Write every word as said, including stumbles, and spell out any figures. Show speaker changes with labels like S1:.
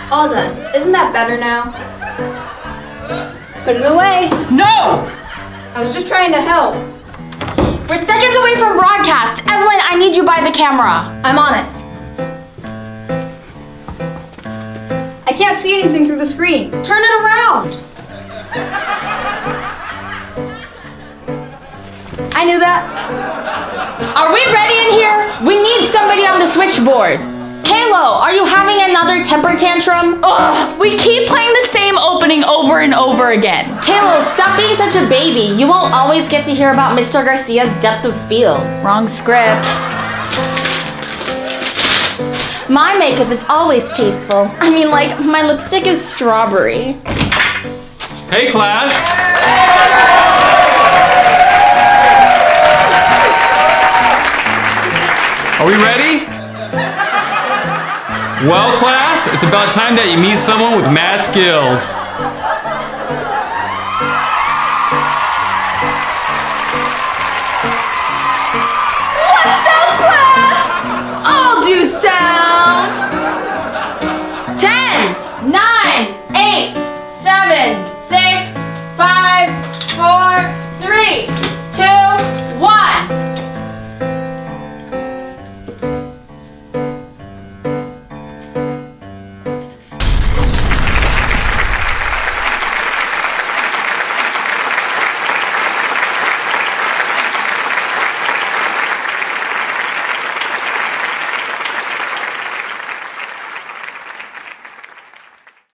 S1: All done. Isn't that better now? Put it away.
S2: No!
S1: I was just trying to help.
S2: We're seconds away from broadcast. Evelyn, I need you by the camera.
S1: I'm on it. I can't see anything through the screen.
S2: Turn it around.
S1: I knew that.
S2: Are we ready in here? We need somebody on the switchboard. Kalo, are you having another temper tantrum? Ugh, we keep playing the same opening over and over again. Kalo, stop being such a baby. You won't always get to hear about Mister Garcia's depth of field.
S1: Wrong script.
S2: My makeup is always tasteful. I mean, like, my lipstick is strawberry.
S3: Hey, class. Are we ready? Well, class, it's about time that you meet someone with mad skills.
S2: What's up, class? I'll do sound. Ten, nine, eight, seven, six, five, four, three,